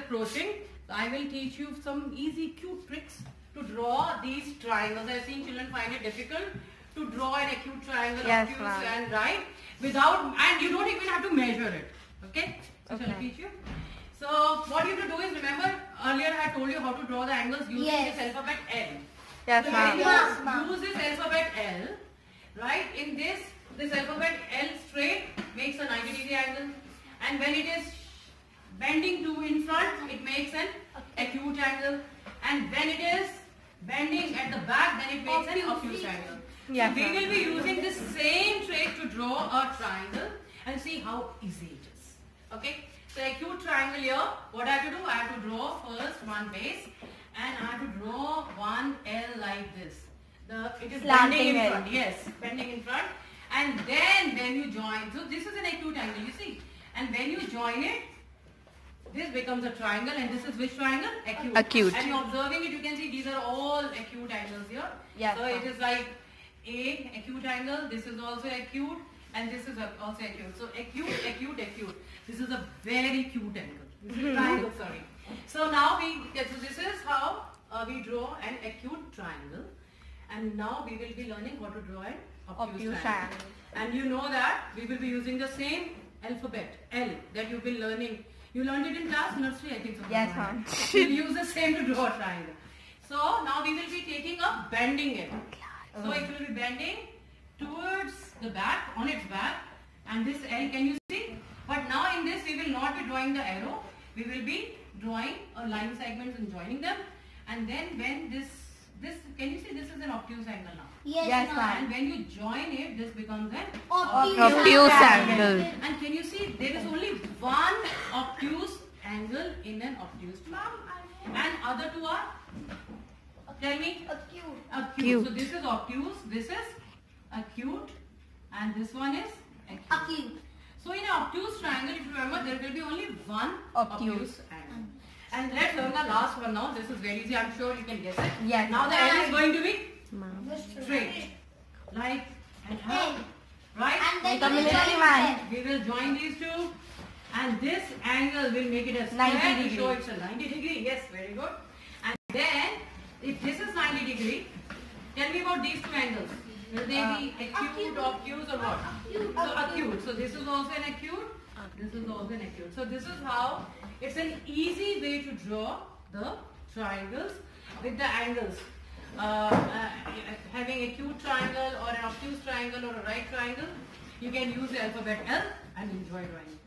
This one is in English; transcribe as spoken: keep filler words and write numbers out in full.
approaching, I will teach you some easy, cute tricks to draw these triangles. I've seen children find it difficult to draw an acute triangle, yes, obtuse and right, without, and you don't even have to measure it. Okay? So okay. shall I teach you? So what you have to do is, remember earlier I told you how to draw the angles using yes. this alphabet L. Yes, so ma'am. Yes, use this alphabet L, right? In this, this alphabet L straight makes a ninety degree angle, and when it is bending to in front, it makes an acute angle, and when it is bending at the back, then it makes an obtuse angle. Yes, so we will be using this same trick to draw a triangle and see how easy it is. Okay? So acute triangle here, what I have to do? I have to draw first one base, and I have to draw one L like this. The it is Slanting bending in L. front. Yes, bending in front. And then when you join, so this is an acute angle, you see. And when you join it, this becomes a triangle, and this is which triangle? Acute. Acute. And you're observing it, you can see these are all acute angles here. Yes, so it is like A, acute angle, this is also acute, and this is also acute. So acute, acute, acute. This is a very cute angle. This is a triangle, sorry. So now we, okay, so this is how uh, we draw an acute triangle. And now we will be learning how to draw an obtuse, Obtuse triangle. triangle. And you know that we will be using the same alphabet, L, that you've been learning. You learned it in class, nursery, I think. Yes, ma'am. We'll use the same to draw a triangle. So now we will be taking a bending it. So it will be bending towards the back, on its back, and this L, can you see? But now in this we will not be drawing the arrow. We will be drawing a line segments and joining them. And then when this, this, can you see this is an obtuse angle now? Yes, yes, ma'am. ma'am. And when you join it, this becomes an Obtuse, Obtuse angle. angle. And can you see there is only one obtuse angle in an obtuse triangle. And other two are, tell me, Acute. acute. So this is obtuse, this is acute, and this one is acute. Acute. So in an obtuse triangle, if you remember, there will be only one Obtuse. obtuse angle. And let's learn the last one now. This is very easy. I'm sure you can guess it. Yes. Now the L is going to be Straight. like and how? Right? And then Like a you will military join man. them. We will join these two, and this angle will make it a ninety square to degree. show it's a ninety degree. Yes, very good. And then, if this is ninety degree, tell me about these two angles. Will they Uh, be acute, obtuse, or what? Acute. So acute. So this is also an acute. This is also an acute. So this is how it's an easy way to draw the triangles with the angles. Uh, uh, having acute triangle or an obtuse triangle or a right triangle, you can use the alphabet L and enjoy drawing.